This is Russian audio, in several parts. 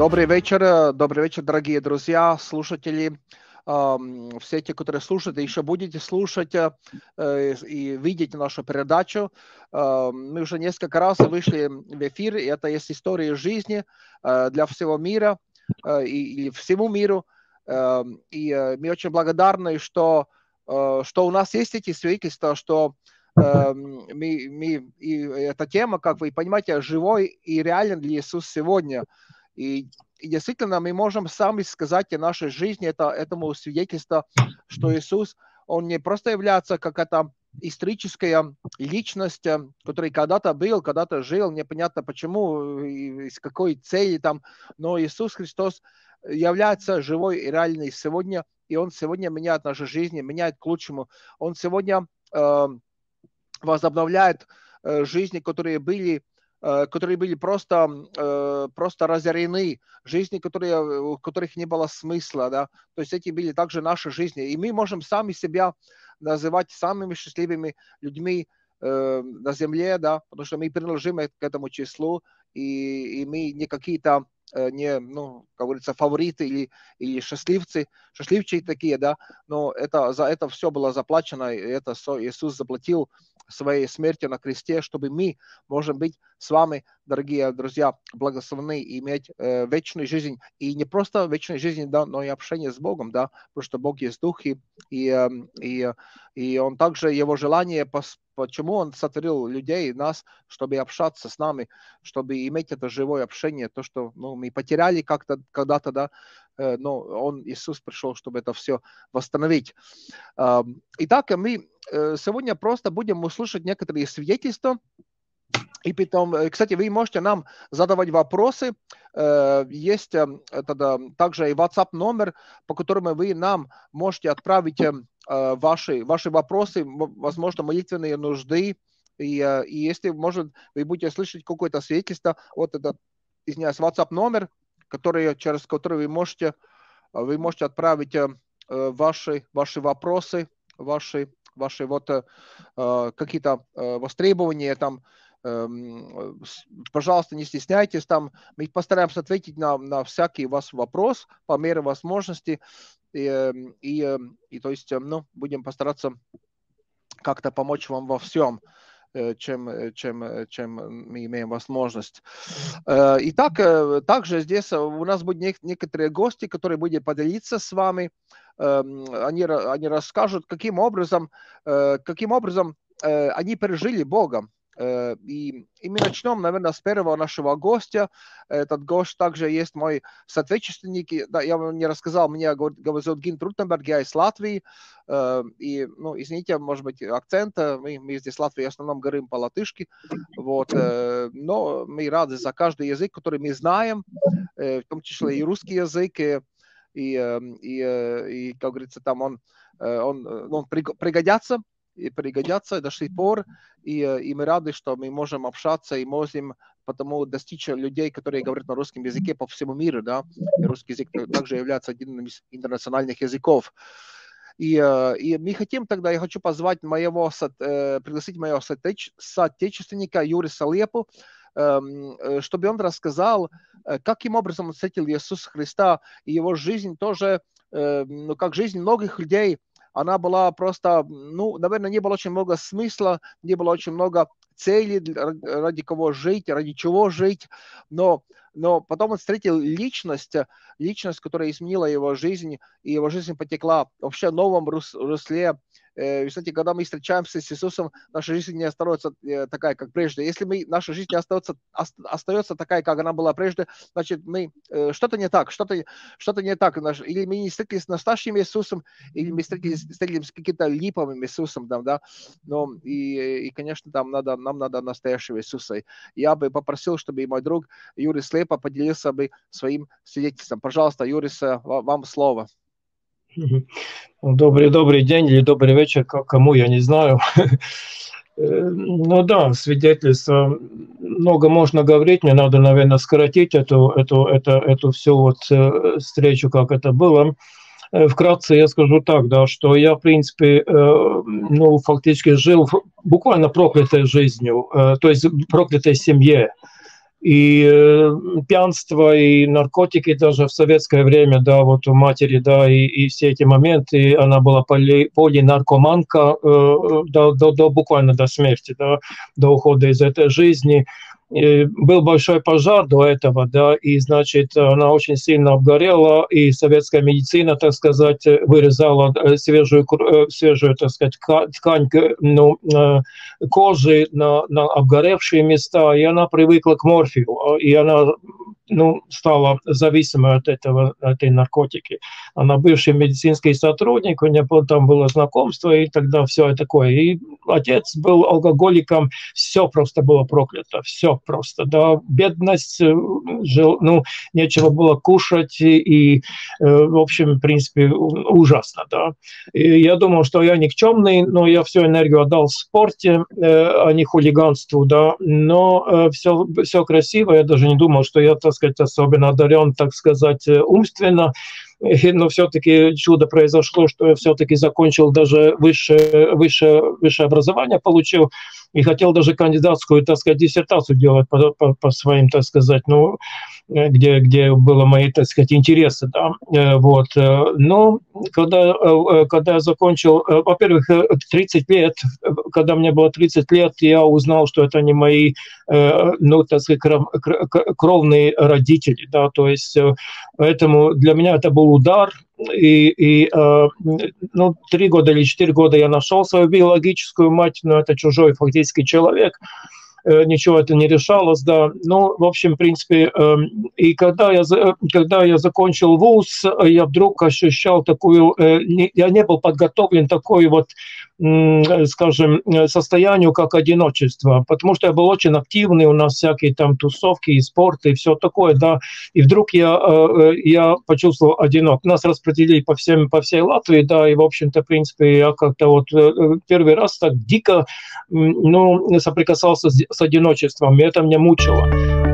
Добрый вечер, дорогие друзья, слушатели, все те, которые слушают и еще будете слушать и видеть нашу передачу. Мы уже несколько раз вышли в эфир, и это есть история жизни для всего мира и всему миру. И мы очень благодарны, что у нас есть эти свидетельства, что и эта тема, как вы понимаете, живой и реален для Иисуса сегодня. И действительно, мы можем сами сказать о нашей жизни, этому свидетельство, что Иисус, Он не просто является как это историческая личность, который когда-то был, когда-то жил, непонятно почему, с какой целью там, но Иисус Христос является живой и реальный сегодня, и Он сегодня меняет нашу жизнь, меняет к лучшему. Он сегодня возобновляет жизни, которые были просто разорены, жизни, у которых не было смысла, да, то есть эти были также наши жизни, и мы можем сами себя называть самыми счастливыми людьми на земле, да, потому что мы принадлежим к этому числу, и мы не какие-то не, как говорится, фавориты или счастливчики такие, да, но за это все было заплачено, и это Иисус заплатил своей смертью на кресте, чтобы мы можем быть с вами, дорогие друзья, благословены и иметь вечную жизнь, и не просто вечную жизнь, да, но и общение с Богом, да, потому что Бог есть Дух, и Он также, Его желание, почему Он сотворил людей, нас, чтобы общаться с нами, чтобы иметь это живое общение, то, что мы потеряли когда-то, да, но Иисус пришел, чтобы это все восстановить. Итак, мы сегодня просто будем услышать некоторые свидетельства. И потом, кстати, вы можете нам задавать вопросы. Есть также и WhatsApp номер, по которому вы нам можете отправить ваши вопросы, возможно, молитвенные нужды. И если, может, вы будете слышать какое-то свидетельство, вот это, извиняюсь, WhatsApp номер, через который вы можете отправить ваши вопросы, ваши вот какие-то востребования там. Пожалуйста, не стесняйтесь, там мы постараемся ответить на всякий ваш вопрос по мере возможности, и то есть, будем постараться как-то помочь вам во всем, чем мы имеем возможность. Итак, также здесь у нас будут некоторые гости, которые будут поделиться с вами. Они расскажут, каким образом они пережили Бога. И мы начнем, наверное, с первого нашего гостя. Этот гость также есть мой соотечественник. Да, я вам не рассказал, меня зовут Гинт Рутенберг, я из Латвии. И, извините, может быть, акцент. Мы здесь в Латвии в основном говорим по-латышски. Вот. Но мы рады за каждый язык, который мы знаем, в том числе и русский язык. И как говорится, там он пригодится до сих пор, и мы рады, что мы можем общаться и можем потому достичь людей, которые говорят на русском языке по всему миру, да, и русский язык также является одним из интернациональных языков. И мы хотим тогда, я хочу пригласить моего соотечественника Юриса Лепу, чтобы он рассказал, каким образом он встретил Иисуса Христа, и его жизнь тоже, как жизнь многих людей, она была просто, наверное, не было очень много смысла, не было очень много целей, ради кого жить, ради чего жить, но потом он встретил личность, которая изменила его жизнь, и его жизнь потекла вообще в новом русле. Кстати, когда мы встречаемся с Иисусом, наша жизнь не остается такая, как прежде. Если наша жизнь не остается такая, как она была прежде, значит, что-то не так, что-то не так. Или мы не встретились с настоящим Иисусом, или мы встретились с каким-то липовым Иисусом, да. Но и конечно, нам надо настоящего Иисуса. Я бы попросил, чтобы мой друг Юрис Лепа поделился бы своим свидетельством. Пожалуйста, Юрис, вам слово. Добрый день или добрый вечер, кому, я не знаю. Ну да, свидетельство. Много можно говорить, мне надо, наверное, скоротить эту всю вот встречу, как это было. Вкратце я скажу так, да, что я, в принципе, фактически жил буквально проклятой жизнью, то есть проклятой семье. и пьянство, и наркотики даже в советское время, да, вот у матери, да, и все эти моменты, она была полинаркоманка буквально до смерти, да, до ухода из этой жизни. Был большой пожар до этого, да, и, значит, она очень сильно обгорела, и советская медицина, так сказать, вырезала свежую, так сказать, ткань, ну, кожи на обгоревшие места, и она привыкла к морфию, и она, ну, стала зависимой от этой наркотики. Она бывший медицинский сотрудник, у нее там было знакомство, и тогда все такое. И отец был алкоголиком, все просто было проклято, все просто, да, бедность, ну, нечего было кушать, и в общем, в принципе, ужасно, да. И я думал, что я никчемный, но я всю энергию отдал в спорте, а не хулиганству, да, но все красиво, я даже не думал, что я, так сказать, особенно одарен, так сказать, умственно, но все-таки чудо произошло, что я все-таки закончил даже высшее образование, получил, и хотел даже кандидатскую, так сказать, диссертацию делать по своим, так сказать, ну, где было мои, так сказать, интересы, да, вот. Но когда я закончил, во-первых, 30 лет, когда мне было 30 лет, я узнал, что это не мои, ну, так сказать, кровные родители, да, то есть, поэтому для меня это был удар, и ну, 3 года или 4 года я нашел свою биологическую мать, но это чужой фактически человек, ничего это не решалось, да. Ну, в общем, в принципе, и когда я закончил вуз, я вдруг ощущал такую, я не был подготовлен такой вот, скажем, состоянию, как одиночество, потому что я был очень активный, у нас всякие там тусовки и спорт, и все такое, да, и вдруг я почувствовал одинок. Нас распределили по всей Латвии, да, и, в общем-то, в принципе, я как-то вот первый раз так дико, ну, соприкасался с одиночеством, и это меня мучило.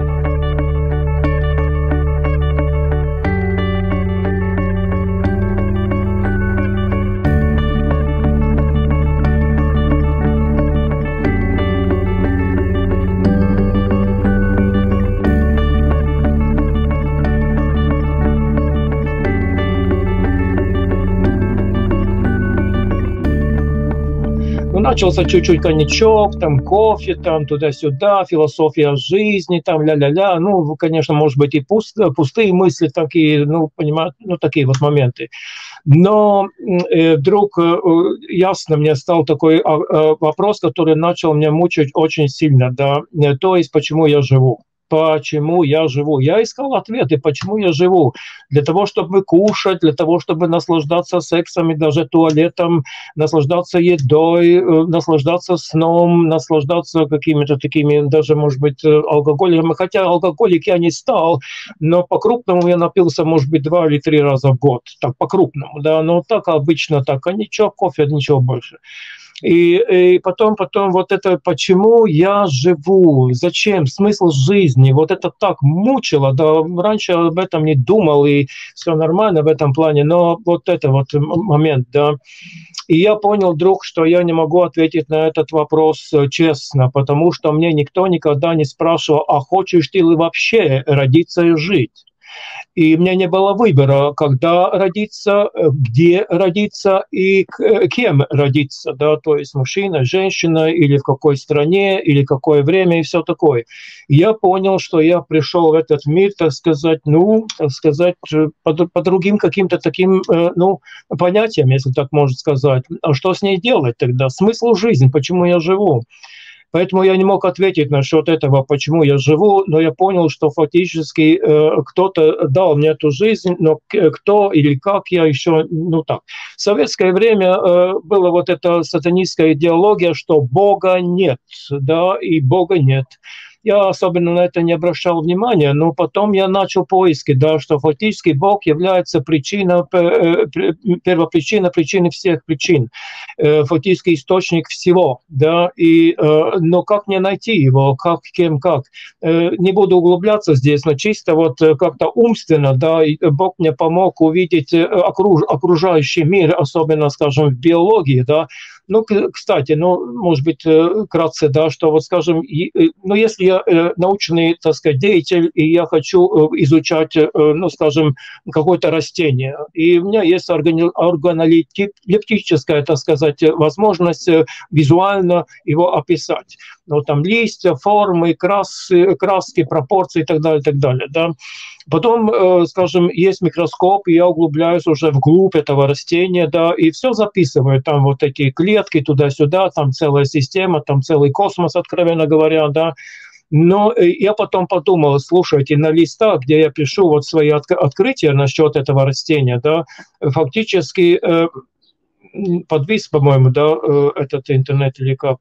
Начался чуть-чуть коньячок, там кофе, там туда-сюда, философия жизни, там ля-ля-ля. Ну, конечно, может быть, и пустые мысли такие, ну, понимаете, ну, такие вот моменты. Но вдруг ясно мне стал такой вопрос, который начал меня мучить очень сильно, да, то есть, почему я живу. Почему я живу? Я искал ответы, почему я живу. Для того, чтобы кушать, для того, чтобы наслаждаться сексом и даже туалетом, наслаждаться едой, наслаждаться сном, наслаждаться какими-то такими, даже, может быть, алкоголем. Хотя алкоголик я не стал, но по-крупному я напился, может быть, 2 или 3 раза в год. Так, по-крупному, да, но так обычно, так, а ничего, кофе, ничего больше. И потом вот это, почему я живу, зачем, смысл жизни, вот это так мучило, да, раньше об этом не думал, и все нормально в этом плане, но вот это вот момент, да. И я понял вдруг, что я не могу ответить на этот вопрос честно, потому что мне никто никогда не спрашивал, а хочешь ты ли вообще родиться и жить? И у меня не было выбора, когда родиться, где родиться и кем родиться, да, то есть мужчина, женщина, или в какой стране, или какое время, и все такое. И я понял, что я пришел в этот мир, так сказать, ну, так сказать, по другим каким-то таким, ну, понятиям, если так можно сказать. А что с ней делать тогда? Смысл жизни, почему я живу? Поэтому я не мог ответить насчет этого, почему я живу, но я понял, что фактически кто-то дал мне эту жизнь, но кто или как я еще, ну так. В советское время была вот эта сатанистская идеология, что Бога нет, да, и Бога нет. Я особенно на это не обращал внимания, но потом я начал поиски, да, что фактически Бог является первопричиной всех причин, фактически источник всего, да, и, но как мне найти его, как, кем, как? Не буду углубляться здесь, но чисто вот как-то умственно, да, и Бог мне помог увидеть окружающий мир, особенно, скажем, в биологии, да, Ну, кстати, ну, может быть, вкратце, да, что вот, скажем, ну, если я научный, так сказать, деятель, и я хочу изучать, ну, скажем, какое-то растение, и у меня есть органолептическая, так сказать, возможность визуально его описать. Ну, там листья, формы, краски, пропорции и так далее, да. Потом, скажем, есть микроскоп, и я углубляюсь уже вглубь этого растения, да, и все записываю, там вот такие клетки туда-сюда, там целая система, там целый космос, откровенно говоря, да. Но я потом подумал, слушайте, на листах, где я пишу вот свои открытия насчет этого растения, да, фактически подвис, по-моему, да, этот интернет или как?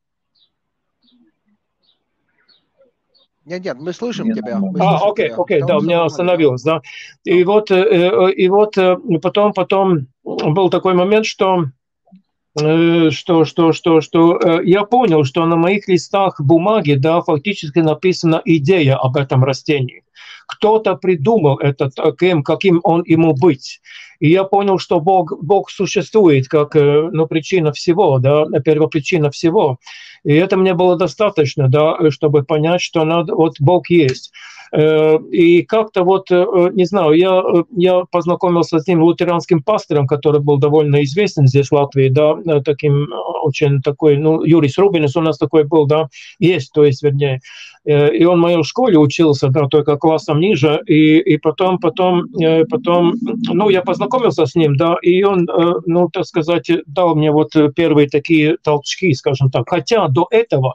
Нет, мы слышим тебя. Окей, да, у меня остановилось, да. И вот потом был такой момент, что я понял, что на моих листах бумаги, да, фактически написана идея об этом растении. Кто-то придумал это каким он ему быть. И я понял, что Бог существует как, ну, причина всего, да, первопричина всего. И это мне было достаточно, да, чтобы понять, что вот Бог есть. И как-то вот, не знаю, я познакомился с ним лутеранским пастором, который был довольно известен здесь в Латвии, да, таким очень такой, ну, Юрис Рубинс у нас такой был, да, есть, то есть, вернее. И он в моей школе учился, да, только классом ниже, и потом, ну, я познакомился с ним, да, и он, ну, так сказать, дал мне вот первые такие толчки, скажем так. Хотя до этого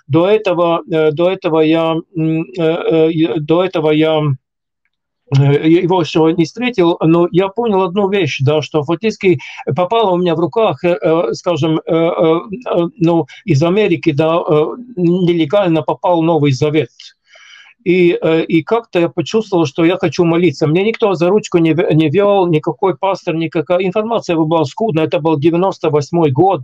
я его еще не встретил, но я понял одну вещь, да, что фактически попало у меня в руках, скажем, ну, из Америки, да, нелегально попал Новый Завет. И как-то я почувствовал, что я хочу молиться. Мне никто за ручку не вел, никакой пастор, никакая информация была скудная. Это был 98-й год,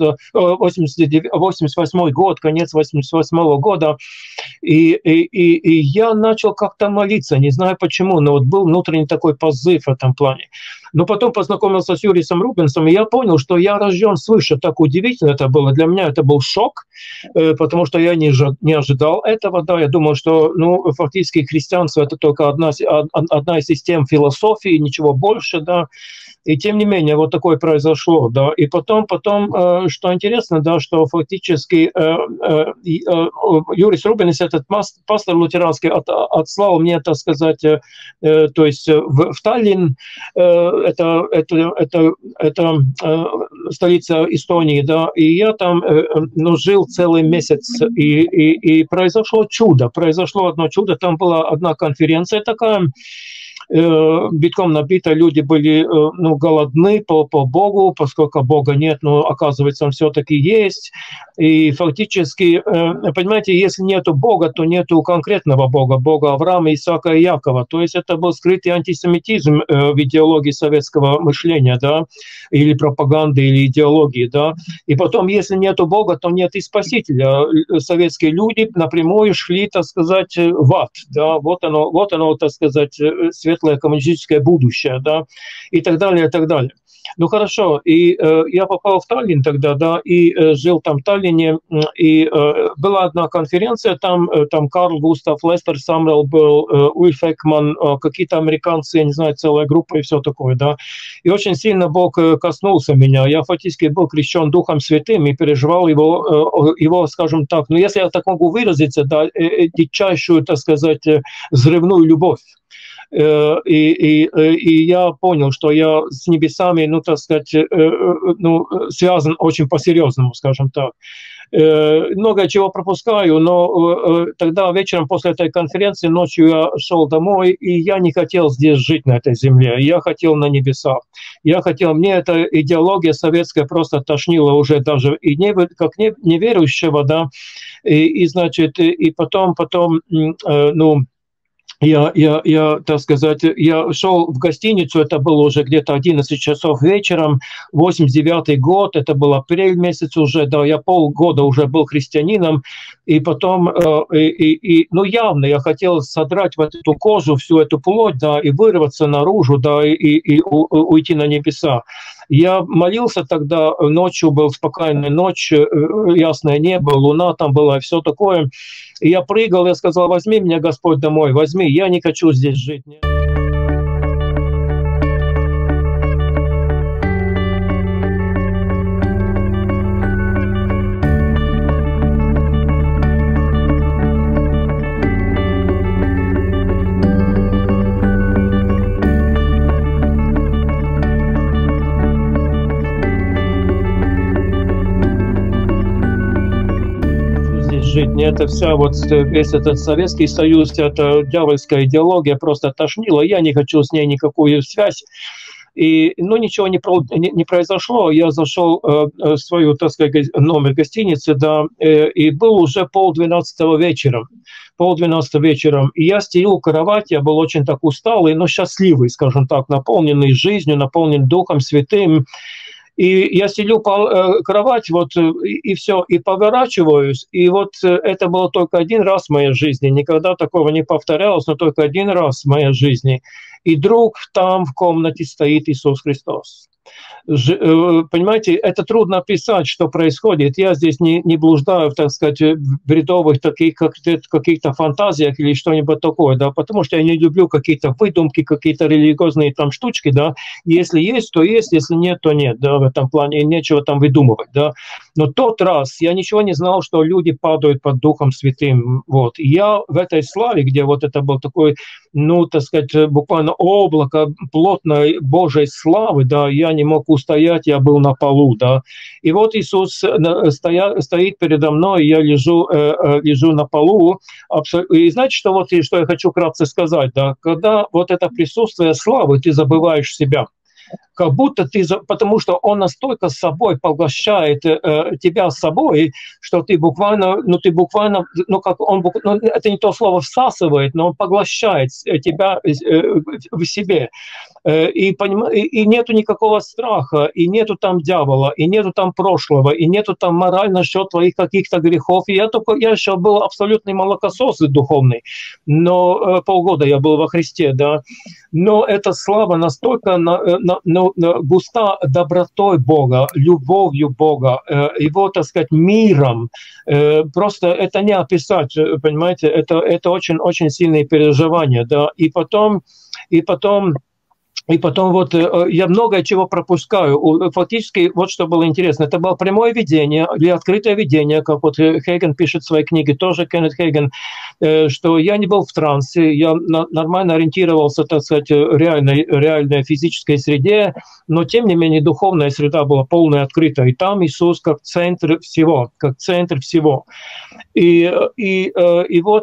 88-й год, конец 88-го года. И я начал как-то молиться, не знаю почему, но вот был внутренний такой позыв в этом плане. Но потом познакомился с Юрисом Рубинсом, и я понял, что я рожден свыше. Так удивительно это было. Для меня это был шок, потому что я не ожидал этого. Да, я думал, что, ну, фактически христианство – это только одна из систем философии, ничего больше, да. И тем не менее, вот такое произошло, да. И потом, что интересно, да, что фактически Юрис Рубинс, этот пастор лютеранский, отслал мне, так сказать, то есть в Таллин, это столица Эстонии, да, и я там, ну, жил целый месяц, и произошло чудо, произошло одно чудо, там была одна конференция такая, битком набито, люди были, ну, голодны по Богу, поскольку Бога нет, но, оказывается, он все-таки есть. И фактически, понимаете, если нету Бога, то нету конкретного Бога, Бога Авраама, Исаака и Якова. То есть это был скрытый антисемитизм в идеологии советского мышления, да, или пропаганды, или идеологии, да. И потом, если нету Бога, то нет и Спасителя. Советские люди напрямую шли, так сказать, в ад, да. Вот оно, так сказать, светлое коммунистическое будущее, да, и так далее, и так далее. Ну хорошо, и я попал в Таллин тогда, да, и жил там в Таллине, и была одна конференция, там Карл Густав, Лестер Самрел был, Ульф Экман, какие-то американцы, я не знаю, целая группа и все такое, да. И очень сильно Бог коснулся меня. Я фактически был крещен Духом Святым и переживал его, скажем так, ну если я так могу выразиться, да, дичайшую, так сказать, взрывную любовь. И я понял, что я с небесами, ну, так сказать, ну, связан очень по-серьезному, скажем так. Много чего пропускаю, но тогда вечером после этой конференции, ночью я шел домой, и я не хотел здесь жить, на этой земле. Я хотел на небеса. Мне эта идеология советская просто тошнила уже даже и как неверующего, да, и значит, и потом, ну, я, так сказать, я шел в гостиницу, это было уже где-то 11 часов вечером, 89-й год, это был апрель месяц уже, да, я полгода уже был христианином, и потом, ну, явно я хотел содрать вот эту кожу, всю эту плоть, да, и вырваться наружу, да, и уйти на небеса. Я молился тогда, ночью был спокойная ночь, ясное небо, луна там была, и все такое. И я прыгал, я сказал: возьми меня, Господь, домой, возьми, я не хочу здесь жить. Жить. Мне это вся вот весь этот Советский Союз, эта дьявольская идеология просто тошнила. Я не хочу с ней никакую связь. И, ну, ничего не произошло. Я зашел в свою, так сказать, номер гостиницы, да, и был уже 11:30 вечера. 11:30 вечером. И я стелил кровать, я был очень так усталый, но счастливый, скажем так, наполненный жизнью, наполнен Духом Святым. И я сидел по кровать, вот, и все, и поворачиваюсь, и вот это было только один раз в моей жизни, никогда такого не повторялось, но только один раз в моей жизни. И вдруг там в комнате стоит Иисус Христос. Понимаете, это трудно описать, что происходит. Я здесь не блуждаю, так сказать, в бредовых таких каких-то фантазиях или что-нибудь такое, да, потому что я не люблю какие-то выдумки, какие-то религиозные там штучки, да. Если есть, то есть, если нет, то нет, да, в этом плане, и нечего там выдумывать, да. Но тот раз я ничего не знал, что люди падают под Духом Святым, вот. И я в этой славе, где вот это был такой, ну, так сказать, буквально облако плотной Божьей славы, да, я не мог устоять, я был на полу, да. И вот Иисус стоит передо мной, я лежу на полу. И знаете, что я хочу вкратце сказать, да, когда вот это присутствие славы, ты забываешь себя. Как будто потому что он настолько с собой поглощает тебя с собой, что ты буквально, это не то слово всасывает, но он поглощает тебя в себе. И нету никакого страха, и нету там дьявола, и нету там прошлого, и нету там мораль насчет твоих каких-то грехов. И я еще был абсолютный молокосос духовный, но полгода я был во Христе, да. Но эта слава настолько густа добротой Бога, любовью Бога, его, так сказать, миром. Просто это не описать, понимаете, это очень-очень сильные переживания, да. И потом вот я многое чего пропускаю. Фактически, вот что было интересно, это было прямое видение или открытое видение, как вот Хейген пишет в своей книге, тоже Кеннет Хейген, что я не был в трансе, я нормально ориентировался, так сказать, в реальной физической среде, но тем не менее духовная среда была полная открыта, и там Иисус как центр всего, как центр всего. И вот,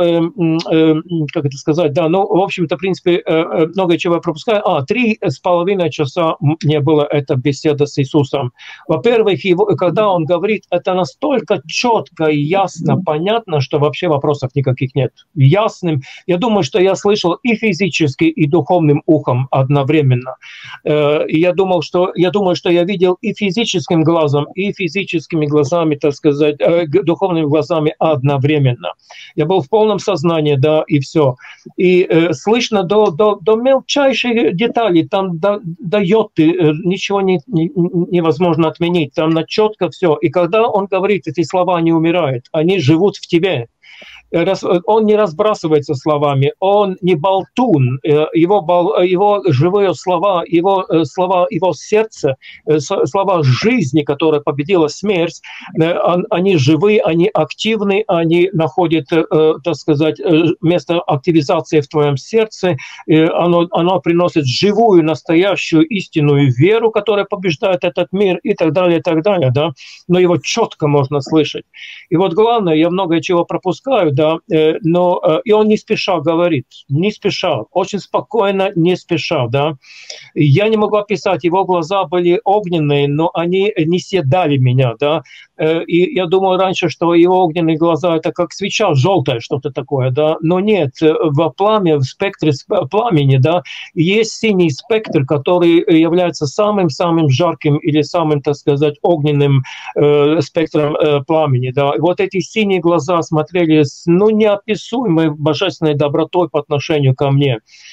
как это сказать, да, ну, в общем-то, в принципе, многое чего я пропускаю. 3,5 часа мне было эта беседа с Иисусом. Во-первых, когда он говорит, это настолько четко и ясно, понятно, что вообще вопросов никаких нет. Ясным. Я думаю, что я слышал и физически, и духовным ухом одновременно. И я думаю, что я видел и физическим глазом, и физическими глазами, так сказать, духовными глазами одновременно. Я был в полном сознании, да, и все. И слышно до мелчайших деталей, там до йоты ничего невозможно отменить, там четко все. И когда он говорит, эти слова не умирают, они живут в тебе. Он не разбрасывается словами, он не болтун, его живые слова, его сердце, слова жизни, которая победила смерть, они живы, они активны, они находят, так сказать, место активизации в твоем сердце, оно приносит живую, настоящую, истинную веру, которая побеждает этот мир и так далее, да, но его четко можно слышать. И вот главное, я многое чего пропускаю, да, но и он не спеша говорит, не спеша, очень спокойно, не спеша, да. Я не могу описать, его глаза были огненные, но они не съедали меня, да. И я думал раньше, что его огненные глаза это как свеча желтая, что-то такое, да. Но нет, в спектре пламени, да, есть синий спектр, который является самым-самым жарким или самым, так сказать, огненным спектром пламени, да. И вот эти синие глаза смотрели с неописуемой божественной добротой по отношению ко мне.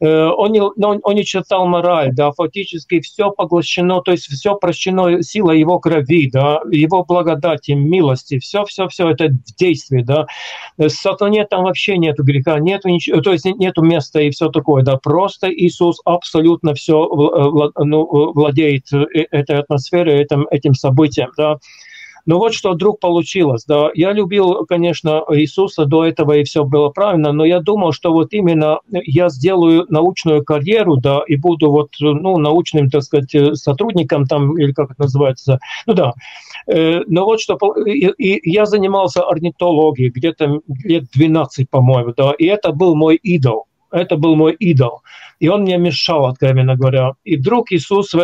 он не читал мораль, да, фактически все поглощено, то есть все прощено силой его крови, да, его благодати, милости, все это в действии, да. Сатане там вообще нету греха, нету ничего, то есть нету места и все такое, да, просто Иисус абсолютно все владеет этой атмосферой, этим событием, да. Но вот что вдруг получилось, да, я любил, конечно, Иисуса до этого, и все было правильно, но я думал, что вот именно я сделаю научную карьеру, да, и буду вот, ну, научным, так сказать, сотрудником там, или как это называется, ну да. Но вот что, и я занимался орнитологией где-то лет 12, по-моему, да, и это был мой идол. Это был мой идол. И он мне мешал, откровенно говоря. И вдруг Иисус в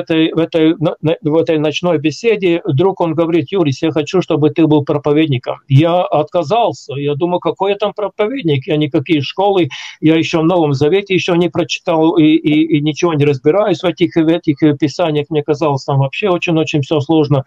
этой ночной беседе, вдруг он говорит: Юрис, я хочу, чтобы ты был проповедником. Я отказался. Я думаю, какой я там проповедник? Я никакие школы, я еще в Новом Завете еще не прочитал и ничего не разбираюсь в этих писаниях. Мне казалось, там вообще очень-очень все сложно.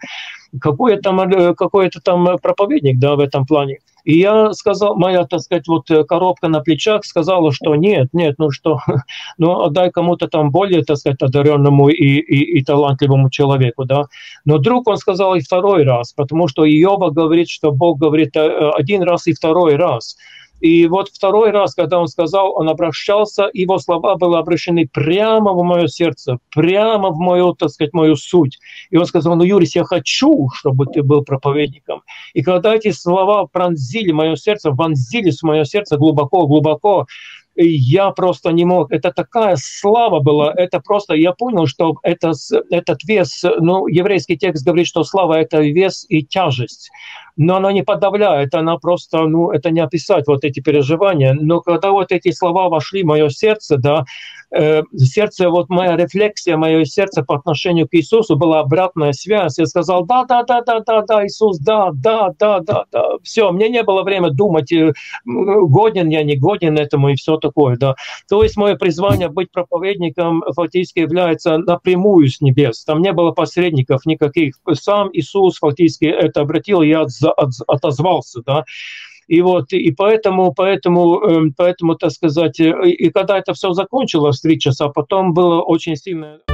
Какой-то там проповедник, да, в этом плане. И я сказал, моя, так сказать, вот коробка на плечах сказала, что нет, ну что, ну отдай кому-то там более, так сказать, одаренному и талантливому человеку, да. Но вдруг он сказал и второй раз, потому что Иова говорит, что Бог говорит один раз и второй раз. И вот второй раз, когда он сказал, он обращался, его слова были обращены прямо в мое сердце, прямо в мою, так сказать, мою суть. И он сказал: ну, Юрис, я хочу, чтобы ты был проповедником. И когда эти слова пронзили мое сердце, вонзились в мое сердце глубоко-глубоко, я просто не мог. Это такая слава была, это просто, я понял, что этот вес, ну, еврейский текст говорит, что слава – это вес и тяжесть. Но она не подавляет, она просто, ну, это не описать вот эти переживания. Но когда вот эти слова вошли в мое сердце, да, сердце, вот моя рефлексия, мое сердце по отношению к Иисусу была обратная связь. Я сказал: да, Иисус, да. Все, мне не было времени думать, годен я, не годен этому и все такое, да. То есть мое призвание быть проповедником фактически является напрямую с небес. Там не было посредников никаких. Сам Иисус фактически это обратил, я отозвался, да. И вот, и поэтому, так сказать, и когда это все закончилось, 3 часа, потом было очень сильно...